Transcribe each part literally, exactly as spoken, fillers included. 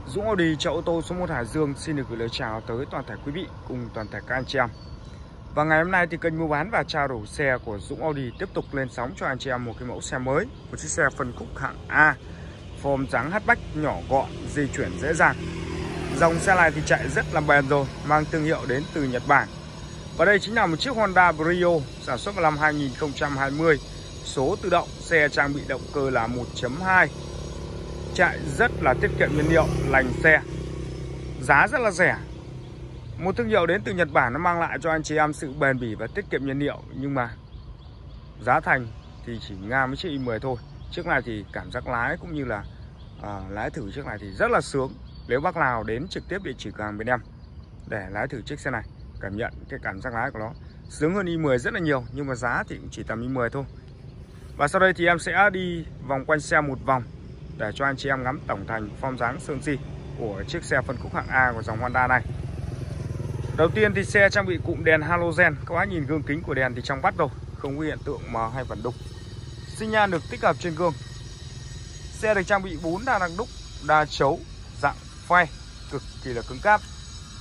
Dũng Audi chợ ô tô số một Hải Dương xin được gửi lời chào tới toàn thể quý vị cùng toàn thể các anh chị em. Và ngày hôm nay thì kênh mua bán và trao đổi xe của Dũng Audi tiếp tục lên sóng cho anh chị em một cái mẫu xe mới, một chiếc xe phân khúc hạng A, form dáng hatchback nhỏ gọn, di chuyển dễ dàng. Dòng xe này thì chạy rất là bền rồi, mang thương hiệu đến từ Nhật Bản. Và đây chính là một chiếc Honda Brio sản xuất vào năm hai nghìn không trăm hai mươi, số tự động, xe trang bị động cơ là một chấm hai. Chạy rất là tiết kiệm nhiên liệu, lành xe, giá rất là rẻ. Một thương hiệu đến từ Nhật Bản nó mang lại cho anh chị em sự bền bỉ và tiết kiệm nhiên liệu, nhưng mà giá thành thì chỉ ngang với chiếc i mười thôi. Chiếc này thì cảm giác lái cũng như là à, lái thử chiếc này thì rất là sướng. Nếu bác nào đến trực tiếp địa chỉ cửa hàng bên em để lái thử chiếc xe này, cảm nhận cái cảm giác lái của nó sướng hơn i mười rất là nhiều, nhưng mà giá thì cũng chỉ tầm i mười thôi. Và sau đây thì em sẽ đi vòng quanh xe một vòng để cho anh chị em ngắm tổng thành form dáng sơn si của chiếc xe phân khúc hạng A của dòng Honda này. Đầu tiên thì xe trang bị cụm đèn halogen. Các bác nhìn gương kính của đèn thì trong vắt rồi, không có hiện tượng mờ hay vẩn đục. Xi nhan được tích hợp trên gương. Xe được trang bị bốn đa năng đúc, đa chấu dạng phay, cực kỳ là cứng cáp.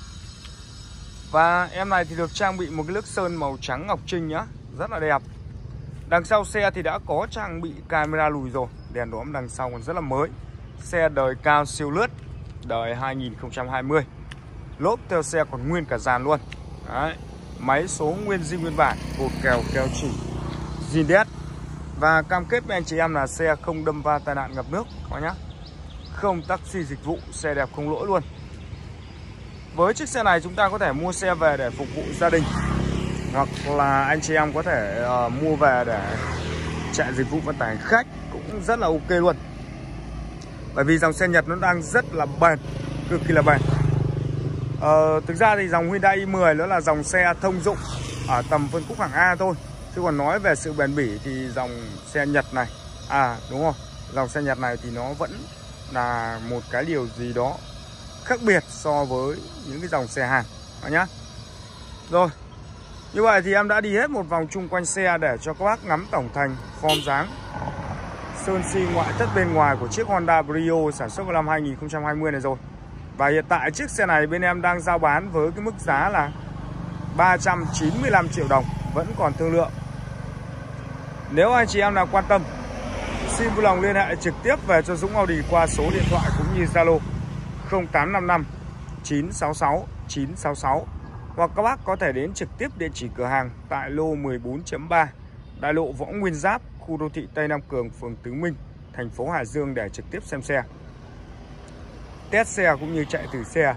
Và em này thì được trang bị một cái lướt sơn màu trắng ngọc trinh nhá, rất là đẹp. Đằng sau xe thì đã có trang bị camera lùi rồi, đèn đóm đằng sau còn rất là mới. Xe đời cao siêu lướt, đời hai nghìn không trăm hai mươi. Lốp theo xe còn nguyên cả dàn luôn. Đấy. Máy số nguyên zin nguyên bản, cột kèo keo chỉ zin đét. Và cam kết với anh chị em là xe không đâm va tai nạn ngập nước có nhá. Không taxi dịch vụ, xe đẹp không lỗi luôn. Với chiếc xe này chúng ta có thể mua xe về để phục vụ gia đình, hoặc là anh chị em có thể uh, mua về để chạy dịch vụ vận tải khách cũng rất là ok luôn. Bởi vì dòng xe Nhật nó đang rất là bền, cực kỳ là bền. uh, Thực ra thì dòng Hyundai i mười nó là dòng xe thông dụng ở tầm phân khúc hạng A thôi. Chứ còn nói về sự bền bỉ thì dòng xe Nhật này, à đúng rồi, dòng xe Nhật này thì nó vẫn là một cái điều gì đó khác biệt so với những cái dòng xe Hàn đó nhá. Rồi, như vậy thì em đã đi hết một vòng chung quanh xe để cho các bác ngắm tổng thành form dáng sơn si ngoại thất bên ngoài của chiếc Honda Brio sản xuất vào năm hai nghìn không trăm hai mươi này rồi. Và hiện tại chiếc xe này bên em đang giao bán với cái mức giá là ba trăm chín mươi lăm triệu đồng, vẫn còn thương lượng. Nếu anh chị em nào quan tâm, xin vui lòng liên hệ trực tiếp về cho Dũng Audi qua số điện thoại cũng như Zalo không tám năm năm chín sáu sáu chín sáu sáu, hoặc các bác có thể đến trực tiếp địa chỉ cửa hàng tại lô mười bốn chấm ba, đại lộ Võ Nguyên Giáp, khu đô thị Tây Nam Cường, phường Tứ Minh, thành phố Hải Dương để trực tiếp xem xe, test xe cũng như chạy thử xe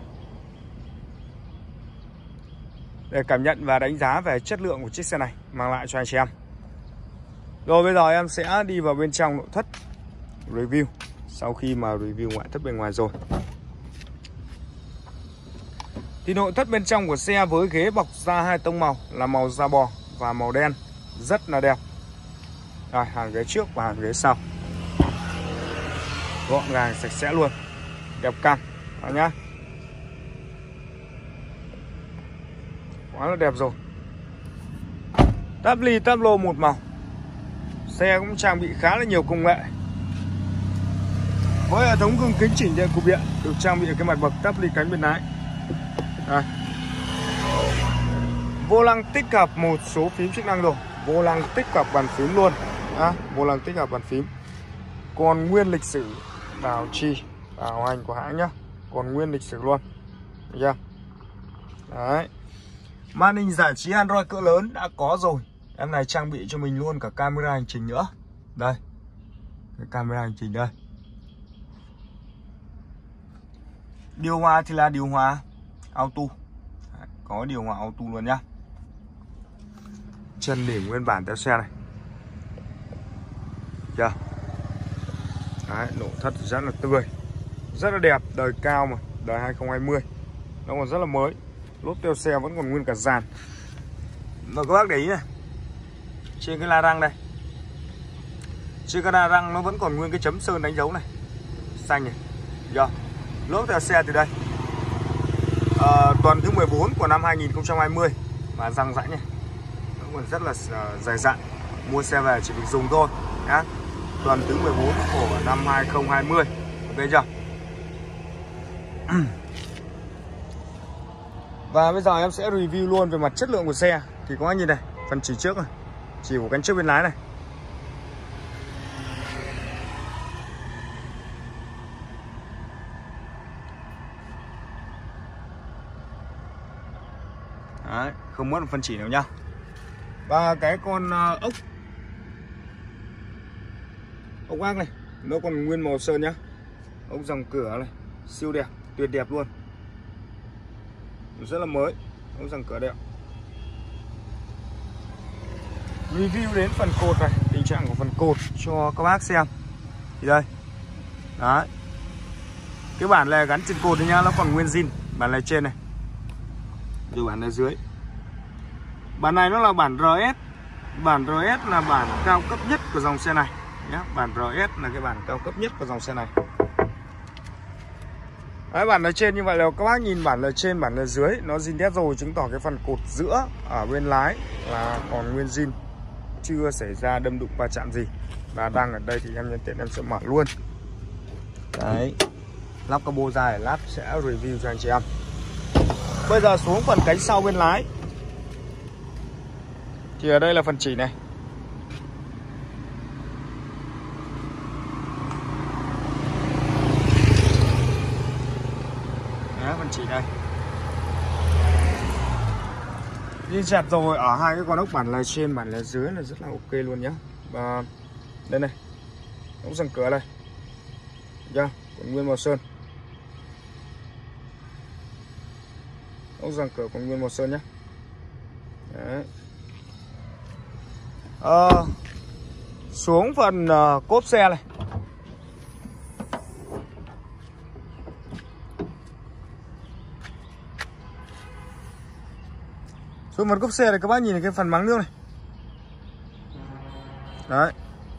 để cảm nhận và đánh giá về chất lượng của chiếc xe này mang lại cho anh chị em. Rồi bây giờ em sẽ đi vào bên trong nội thất review sau khi mà review ngoại thất bên ngoài rồi. Thì nội thất bên trong của xe với ghế bọc da hai tông màu là màu da bò và màu đen, rất là đẹp. Rồi, hàng ghế trước và hàng ghế sau gọn gàng sạch sẽ luôn, đẹp căng đó nhá, quá là đẹp rồi. Táp ly táp lô một màu. Xe cũng trang bị khá là nhiều công nghệ. Với hệ thống gương kính chỉnh điện cục điện, được trang bị cái mặt bậc táp ly cánh bên lái. Đây. Vô lăng tích hợp một số phím chức năng rồi, vô lăng tích hợp bàn phím luôn. À, vô lăng tích hợp bàn phím. Còn nguyên lịch sử bảo trì, bảo hành của hãng nhá, còn nguyên lịch sử luôn. Được chưa? Đấy. Màn hình giải trí Android cỡ lớn đã có rồi. Em này trang bị cho mình luôn cả camera hành trình nữa. Đây, cái camera hành trình đây. Điều hòa thì là điều hòa auto. Đấy, có điều hòa auto luôn nhá. Chân đỉnh nguyên bản theo xe này. Chưa? Đấy, nội thất rất là tươi, rất là đẹp, đời cao mà, đời hai nghìn không trăm hai mươi. Nó còn rất là mới. Lốp theo xe vẫn còn nguyên cả dàn. Và các bác để ý này, trên cái la răng đây, trên cái la răng nó vẫn còn nguyên cái chấm sơn đánh dấu này, xanh này. Giờ lốp theo xe từ đây à, tuần thứ mười bốn của năm hai nghìn không trăm hai mươi mà răng rãnh này, nó còn rất là uh, dày dặn. Mua xe về chỉ việc dùng thôi nhá. Tuần thứ mười bốn của năm hai nghìn không trăm hai mươi, ok chưa? Và bây giờ em sẽ review luôn về mặt chất lượng của xe. Thì các bác nhìn này, phần chỉ trước này, chỉ của cánh trước bên lái này. Đấy, không mất một phân chỉ nào nha. Và cái con uh, ốc ốc ác này nó còn nguyên màu sơn nhá. Ốc dòng cửa này siêu đẹp, tuyệt đẹp luôn, rất là mới. Ốc dòng cửa đẹp. Review đến phần cột này, tình trạng của phần cột cho các bác xem. Thì đây, đấy, cái bản này gắn trên cột này nhá, nó còn nguyên zin. Bản này trên này, rồi bản này dưới. Bản này nó là bản rờ ét. Bản rờ ét là bản cao cấp nhất của dòng xe này nhé. Bản rờ ét là cái bản cao cấp nhất của dòng xe này. Đấy, bản ở trên như vậy là các bác nhìn bản ở trên, bản ở dưới nó zin đét rồi, chứng tỏ cái phần cột giữa ở bên lái là còn nguyên zin, chưa xảy ra đâm đụng va chạm gì. Và đang ở đây thì em nhân tiện em sẽ mở luôn. Đấy, lắp cabo ra để lát sẽ review cho anh chị em. Bây giờ xuống phần cánh sau bên lái. Thì ở đây là phần chỉ này. Đấy, phần chỉ đây. Đi chặt rồi, ở hai cái con ốc bản lề trên, bản lề dưới là rất là ok luôn nhá. Và đây này, ốc dòng cửa đây. Chưa? Còn nguyên màu sơn. Ốc dòng cửa còn nguyên màu sơn nhá. Đấy. Ờ, xuống phần uh, cốp xe này. Xuống phần cốp xe này các bác nhìn cái phần máng nước này. Đấy.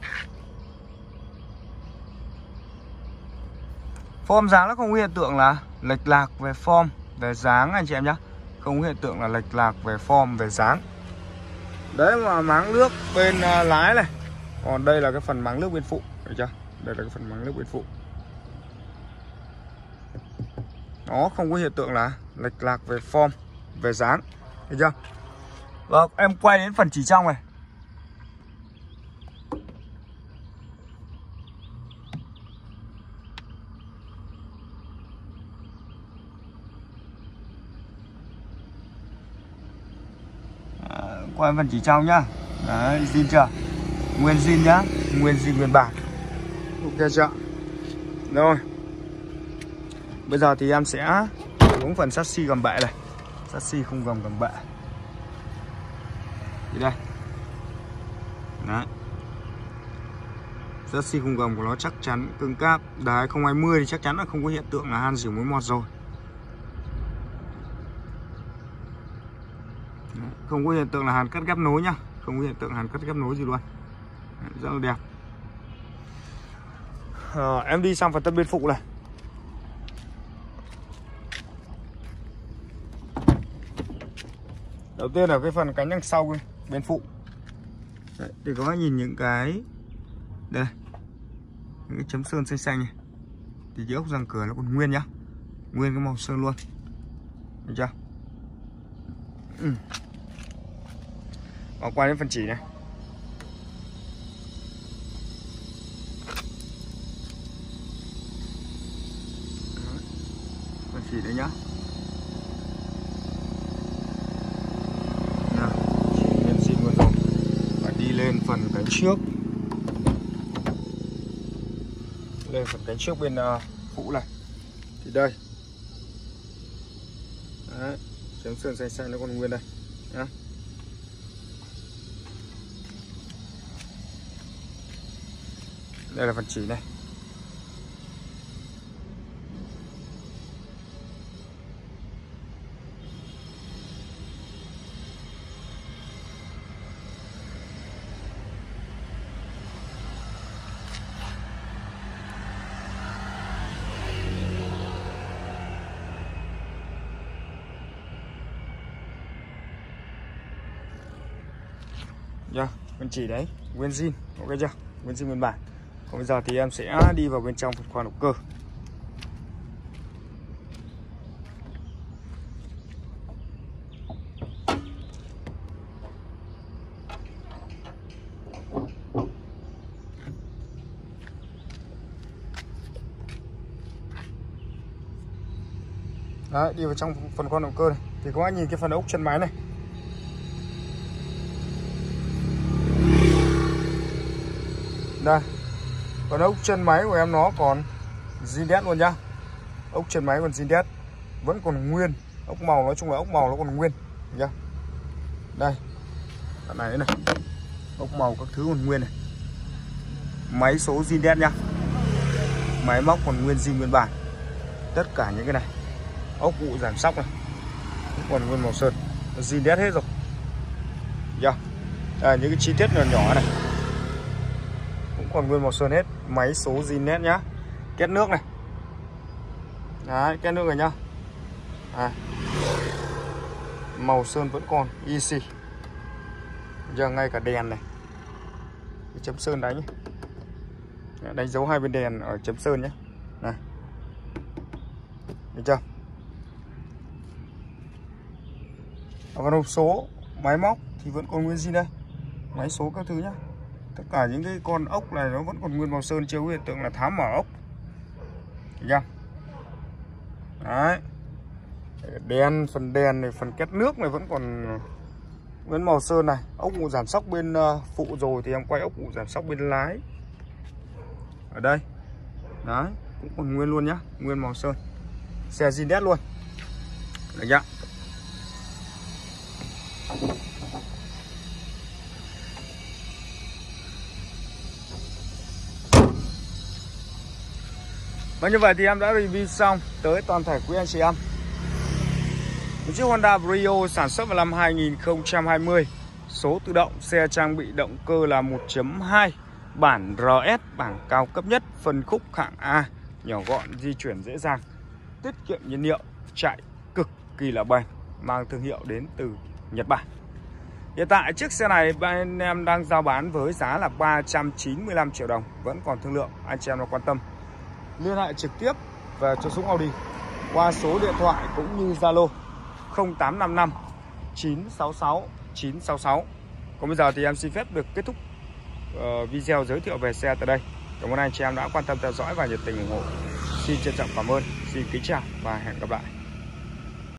Form dáng nó không có hiện tượng là lệch lạc về form, về dáng anh chị em nhé. Không có hiện tượng là lệch lạc về form, về dáng. Đấy, mà máng nước bên uh, lái này. Còn đây là cái phần máng nước bên phụ, thấy chưa? Đây là cái phần máng nước bên phụ. Nó không có hiện tượng là lệch lạc về form, về dáng, thấy chưa? Và em quay đến phần chỉ trong này. Quay phần chỉ trong nhá. Đấy, zin chưa? Nguyên zin nhá, nguyên zin nguyên bản. Ok chưa? Rồi. Bây giờ thì em sẽ xuống phần chassis gầm bệ này. Chassis không gầm gầm bệ. Thì đây. Đấy. Chassis không gầm của nó chắc chắn cứng cáp. Đài không hai mươi thì chắc chắn là không có hiện tượng là han xỉu mối mọt rồi. Không có hiện tượng là hàn cắt ghép nối nhá. Không có hiện tượng hàn cắt ghép nối gì luôn. Rất là đẹp. à, Em đi sang phần tân bên phụ này. Đầu tiên là cái phần cánh đằng sau bên phụ. Đấy, thì các bác nhìn những cái đây, những cái chấm sơn xanh xanh này. Thì cái ốc răng cửa nó còn nguyên nhá. Nguyên cái màu sơn luôn. Được chưa? Ừ. Và quay đến phần chỉ này. Phần chỉ đấy nhá. Nào, chỉ nguyên xịn luôn rồi. Và đi lên phần cánh trước. Lên phần cánh trước bên uh, phụ này. Thì đây. Đấy, chấm sơn xanh xanh nó còn nguyên đây nhá. Đây là phần chỉ này. Yeah, phần chỉ đấy, nguyên zin, ok chưa? Nguyên zin nguyên bản. Còn bây giờ thì em sẽ đi vào bên trong phần khoang động cơ. Đấy, đi vào trong phần khoang động cơ này thì các bác nhìn cái phần ốc chân máy này. Đây, phần ốc chân máy của em nó còn zin đét luôn nhá. Ốc chân máy còn zin đét, vẫn còn nguyên. Ốc màu nói chung là ốc màu nó còn nguyên nhá. Đây, đoạn này này, ốc màu các thứ còn nguyên này. Máy số zin đét nhá. Máy móc còn nguyên zin nguyên bản. Tất cả những cái này, ốc vụ giảm sóc này cũng còn nguyên màu sơn, zin đét hết rồi. Yeah. Đây, những cái chi tiết nhỏ nhỏ này cũng còn nguyên màu sơn hết. Máy số zin đét nhá. Két nước này. Đấy, két nước rồi nhá. À. Màu sơn vẫn còn easy. Giờ ngay cả đèn này, cái chấm sơn đánh, đánh dấu hai bên đèn ở chấm sơn nhé. Này, được chưa? Ở phần hộp số máy móc thì vẫn còn nguyên zin đây, máy số các thứ nhá. Tất cả những cái con ốc này nó vẫn còn nguyên màu sơn, chưa có hiện tượng là tháo mở ốc. Được chưa? Đấy. Đèn, phần đèn này, phần két nước này vẫn còn nguyên màu sơn này. Ốc vụ giảm sóc bên phụ rồi thì em quay ốc vụ giảm sóc bên lái ở đây. Đấy, cũng còn nguyên luôn nhá, nguyên màu sơn. Xe zin đét luôn. Được chưa? Và như vậy thì em đã review xong tới toàn thể quý anh chị em một chiếc Honda Brio sản xuất vào năm hai nghìn không trăm hai mươi, số tự động, xe trang bị động cơ là một chấm hai, bản rờ ét, bản cao cấp nhất, phân khúc hạng A, nhỏ gọn, di chuyển dễ dàng, tiết kiệm nhiên liệu, chạy cực kỳ là bền, mang thương hiệu đến từ Nhật Bản. Hiện tại chiếc xe này bên em đang giao bán với giá là ba trăm chín mươi lăm triệu đồng, vẫn còn thương lượng. Anh chị em nào quan tâm liên hệ trực tiếp về cho Dũng Audi qua số điện thoại cũng như Zalo không tám năm năm chín sáu sáu chín sáu sáu. Còn bây giờ thì em xin phép được kết thúc uh, video giới thiệu về xe tại đây. Cảm ơn anh chị em đã quan tâm theo dõi và nhiệt tình ủng hộ. Xin trân trọng cảm ơn, xin kính chào và hẹn gặp lại.